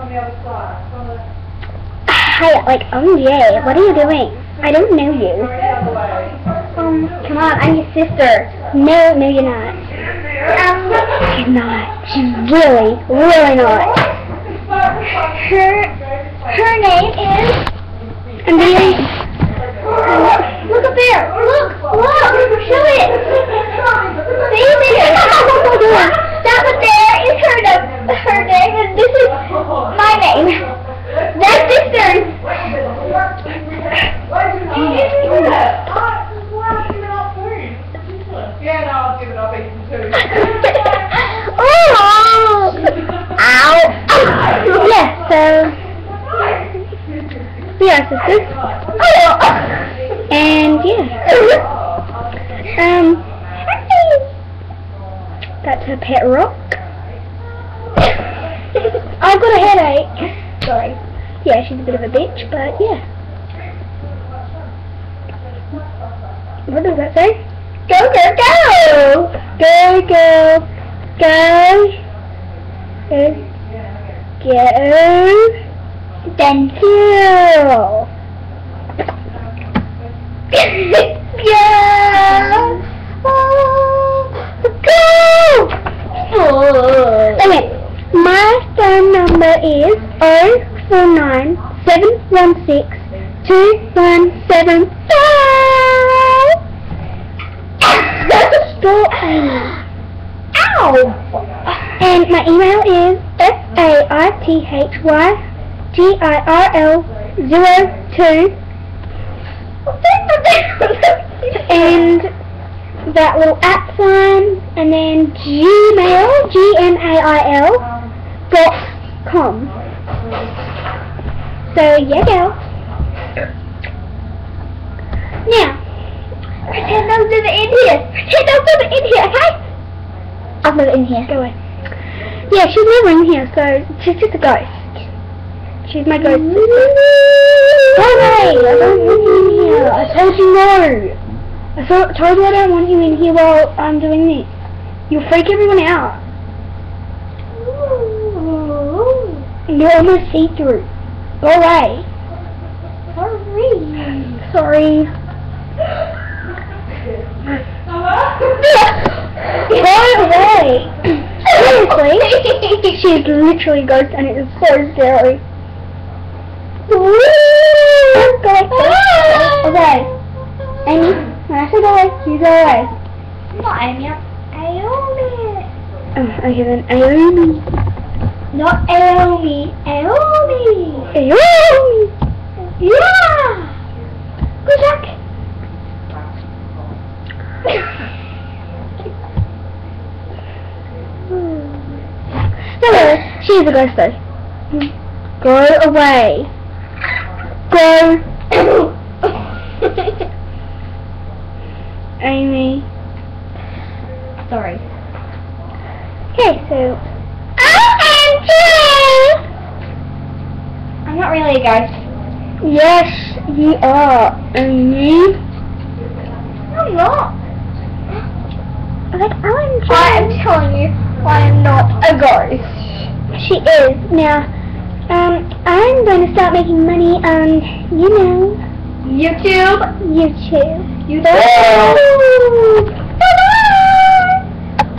Hey, like, oh yeah, what are you doing? I don't know you. Come on, I'm your sister. No, you're not. She's not. She's really not. Her name is... I'm doing... look up there. Look. Show it. See there. That one there is her name, and this is my name. That's sisters. Yeah, no, I'll give it up eating too. Oh! Ow! Yeah, so we are sisters. And yeah. That's her pet rock. I've got a headache. Sorry. Yeah, she's a bit of a bitch, but yeah. What does that say? Go, go, go! Go, go, go. Go. Then kill. Yeah. Go! Okay, my phone number is 049-716-2175. Stop Amy. Ow! And my email is faithygrl02 and that little @ sign and then gmail.com. So yeah, girl. Now, pretend those are in here. Pretend those are in here, okay? I've never in here. Go away. Yeah, she's never in here, so she's just a ghost. She's my ghost sister. Go away! I don't want you in here. I told you no. I told you I don't want you in here while I'm doing this. You'll freak everyone out. You're almost see-through. Go away. Sorry. Go away. Seriously? She's literally a ghost and it is so scary. Go away. Amy, when I say go away, you go away. Not Amy, Aomi. Oh, okay then, Aomi. Not Aomi, Aomi. Aomi. Yeah. Good luck. No, she's a ghost though. Go away. Go. Amy. Sorry. Okay, so OMG! I'm not really a ghost. Yes, you are, Amy. I'm not. Like OMG. I am telling you, I am not a ghost. She is. Now, I'm going to start making money on, you know, YouTube.